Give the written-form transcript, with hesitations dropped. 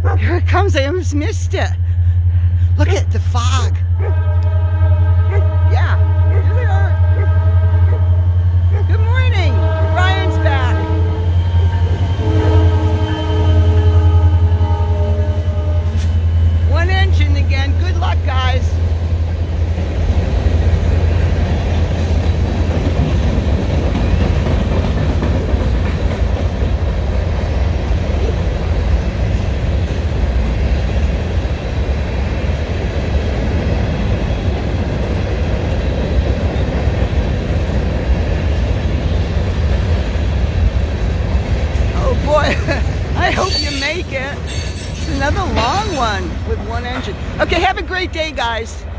Here it comes. I almost missed it. Look at the fog. Yeah, here they are. Good morning. Ryan's back. One engine again. Good luck, guys. Boy, I hope you make it. It's another long one with one engine. Okay, have a great day, guys.